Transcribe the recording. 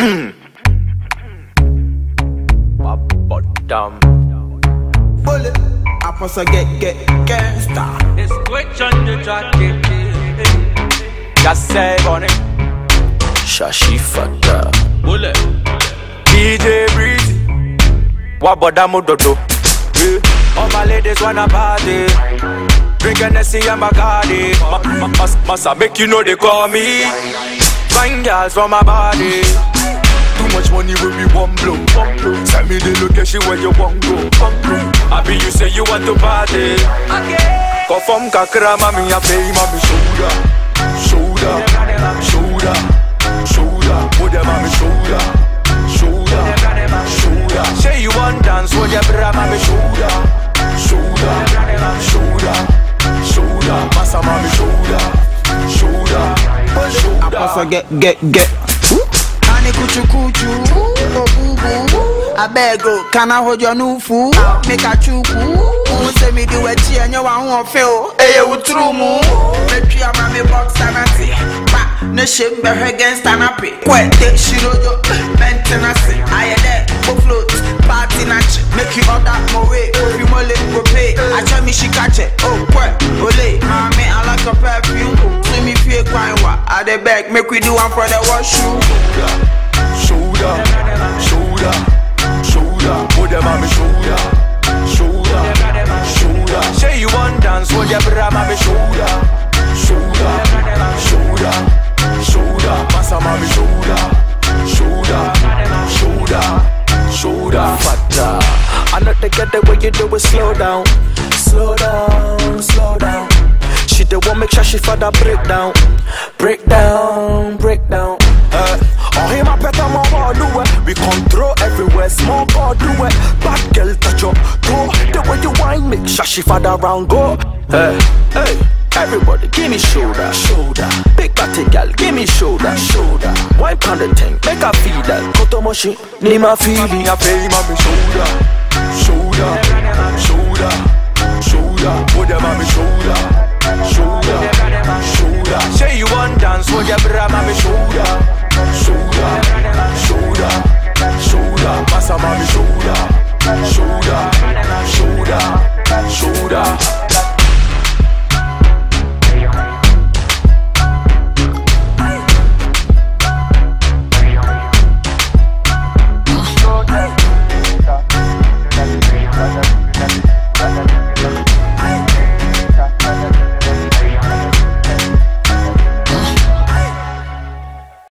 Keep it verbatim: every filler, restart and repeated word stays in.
Bottom. Bullet. I pass a get get gangsta. It's switch on the track. Just say on it. Shashi Fata. Bullet. D J Breezy. Wabodamo Dodo. All my ladies wanna party. Drink Hennessy and Bacardi. Massa make you know they call me. Fine girls from my body. Too much money when we one blow. Send me the location where you want go. I be you say you want to party. Go from Kakra, mami, I pay mami shoulder, shoulder, shoulder, shoulder. Put them on me shoulder, shoulder, shoulder. Say you want dance, put your bra mami shoulder, shoulder, shoulder, shoulder. Massa mami shoulder, shoulder, shoulder. I pass a get get get. Kuchu kuchu, oh boo boo. I beg go, can I hold your new fool? Make a chuku. Who say me do a tea and you want to feel? Hey, you true mo. Make you a mammy box and a tea. Ba, ne shame be against an happy. Quite take shirojo, maintenance. I am there, go float, party natch. Make you order more way. If you mole go pay. I tell me she catch it. Oh, quite, ole. Mommy, I like a perfume. See me feel quite what? I the beg, make we do one for the wash shoe. Shoulder, shoulder, shoulder, put them on me shoulder, shoulder, shoulder. Say you want dance, hold your bra on me shoulder, shoulder, shoulder, shoulder. Massa on me shoulder, shoulder, shoulder, shoulder. Fata, I know they get the way you do it. Slow down, slow down, slow down. She the one make sure she father break down, break down, break down. Uh, oh, him a pet on my wall, do it. We control everywhere, small boy, do it. Bad girl, touch up, go. The way you whine, make sure she father round, go. Hey, hey, everybody, give me shoulder, shoulder. Big batty girl, give me shoulder, shoulder. Wine pound the thing, make her feel that. Kotomoshi, ni ma feeling, I pay my shoulder, shoulder, shoulder, shoulder. Put them on me shoulder, shoulder, shoulder. Say you want dance, hold your bra on me shoulder, shoulder, shoulder, shoulder. Massa on me shoulder, shoulder, shoulder, shoulder.